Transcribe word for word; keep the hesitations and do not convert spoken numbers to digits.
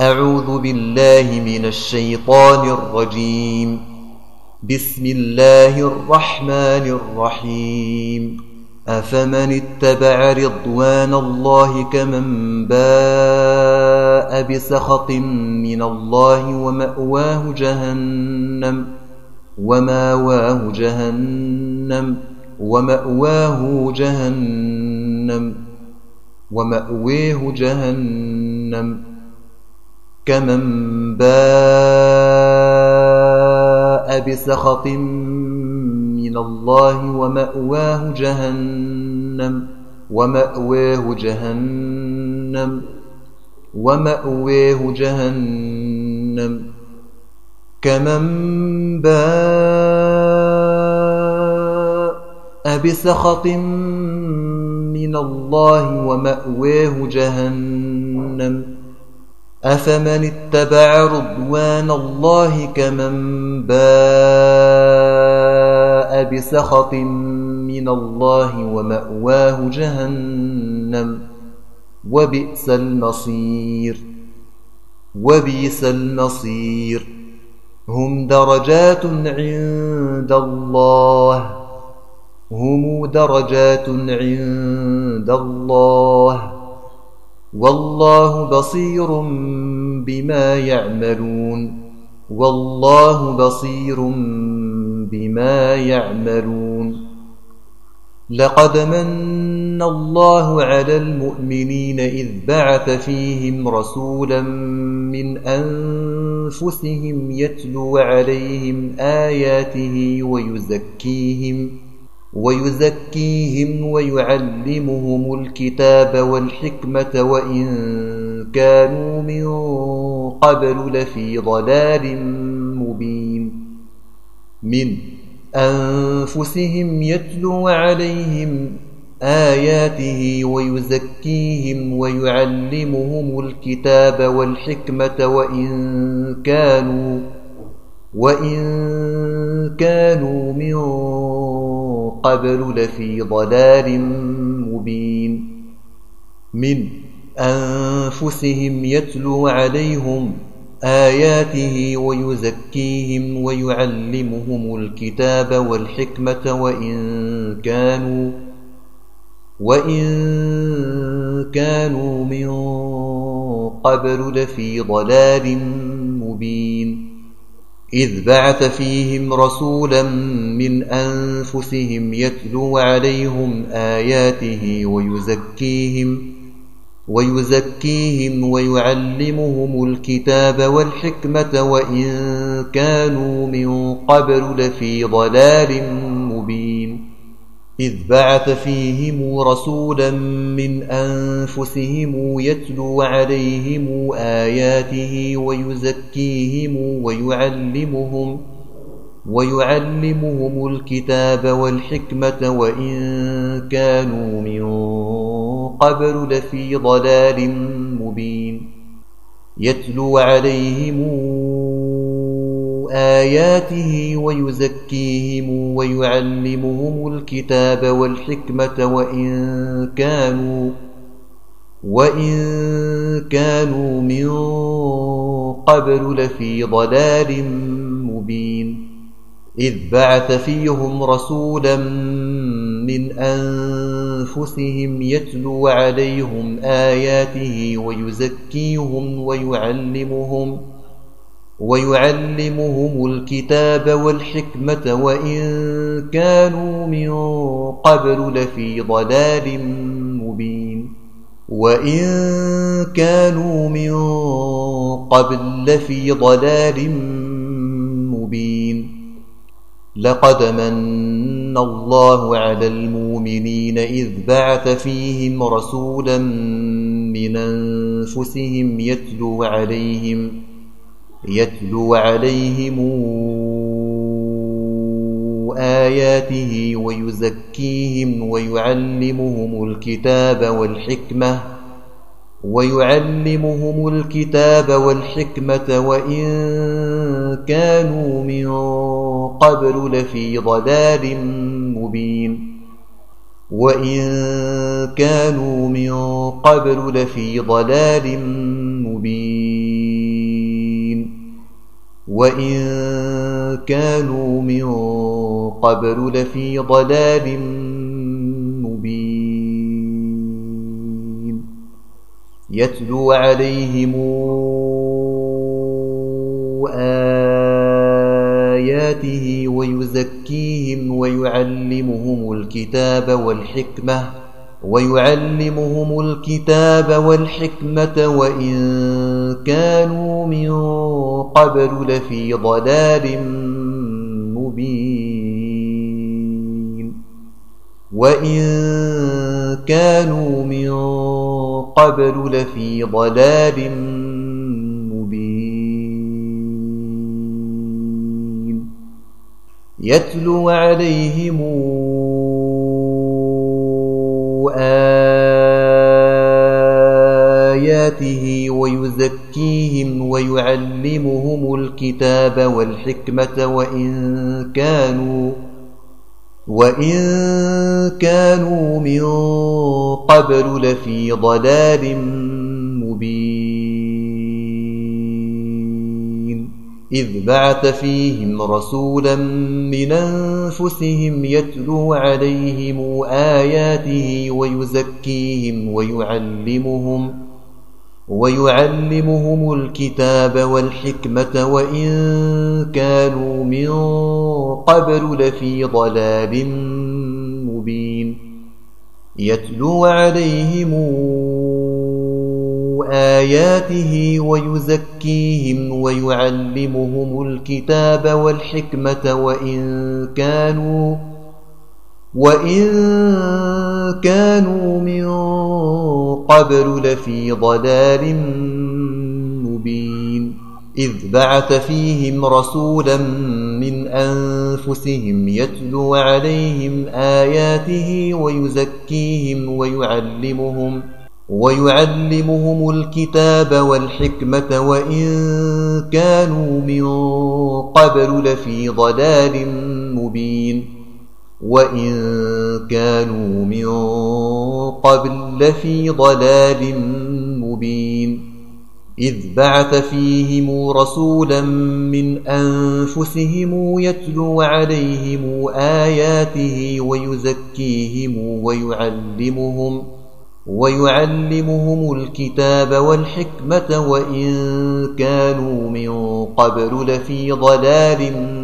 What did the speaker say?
أعوذ بالله من الشيطان الرجيم. بسم الله الرحمن الرحيم. أفمن اتبع رضوان الله كمن باء بسخط من الله ومأواه جهنم ومأواه جهنم ومأواه جهنم ومأواه جهنم كمن باء بسخط من الله ومأواه جهنم ومأواه جهنم ومأواه جهنم كمن باء بسخط من الله ومأواه جهنم. أفمن اتبع رضوان الله كمن باء بسخط من الله ومأواه جهنم وبئس المصير وبئس المصير. هم درجات عند الله هم درجات عند الله والله بصير بما يعملون والله بصير بما يعملون. لقد من الله على المؤمنين إذ بعث فيهم رسولا من أنفسهم يتلو عليهم آياته ويزكيهم ويزكيهم ويعلمهم الكتاب والحكمة وإن كانوا من قبل لفي ضلال مبين. من أنفسهم يتلو عليهم آياته ويزكيهم ويعلمهم الكتاب والحكمة وإن كانوا وإن كانوا من قبل لفي ضلال مبين. من أنفسهم يتلو عليهم آياته ويزكيهم ويعلمهم الكتاب والحكمة وإن كانوا وإن كانوا من قبل لفي ضلال مبين. إذ بعث فيهم رسولا من أنفسهم يتلو عليهم آياته ويزكيهم ويزكيهم ويعلمهم الكتاب والحكمة وإن كانوا من قبل لفي ضلال مبين. إذ بعث فيهم رسولا من أنفسهم يتلو عليهم آياته ويزكيهم ويعلمهم ويعلمهم الكتاب والحكمة وإن كانوا من قبل لفي ضلال مبين. يتلو عليهم آياته ويزكيهم ويعلمهم الكتاب والحكمة وإن كانوا وإن كانوا من قبل لفي ضلال مبين. إذ بعث فيهم رسولا من أنفسهم يتلو عليهم آياته ويزكيهم ويعلمهم ويعلمهم الكتاب والحكمة وإن كانوا من قبل لفي ضلال مبين. وإن كانوا من قبل لفي ضلال مبين. لقد من الله على المؤمنين إذ بعث فيهم رسولا من أنفسهم يتلو عليهم يتلو عليهم آياته ويزكيهم ويعلمهم الكتاب والحكمة ويعلمهم الكتاب والحكمة وإن كانوا من قبل لفي ضلال مبين. وإن كانوا من قبل لفي ضلال مبين. وإن كانوا من قبل لفي ضلال مبين يتلو عليهم آياته ويزكيهم ويعلمهم الكتاب والحكمة ويعلمهم الكتاب والحكمة وإن كانوا من قبل لفي ضلال مبين وإن كانوا من قبل لفي ضلال مبين يتلو عليهم آياته ويزكيهم ويعلمهم الكتاب والحكمة وإن كانوا وإن كانوا من قبل لفي ضلال مبين إذ بعث فيهم رسولا من أنفسهم يتلو عليهم آياته ويزكيهم ويعلمهم ويعلمهم الكتاب والحكمة وإن كانوا من قبل لفي ضلال مبين يتلو عليهم آياته ويزكيهم ويعلمهم الكتاب والحكمة وإن كانوا وإن كانوا من قبل لفي ضلال مبين إذ بعث فيهم رسولا من أنفسهم يتلو عليهم آياته ويزكيهم ويعلمهم ويعلمهم الكتاب والحكمة وإن كانوا من قبل لفي ضلال مبين وإن كانوا من قبل لفي ضلال مبين إذ بعث فيهم رسولا من أنفسهم يتلو عليهم آياته ويزكيهم ويعلمهم ويعلمهم الكتاب والحكمة وإن كانوا من قبل لفي ضلال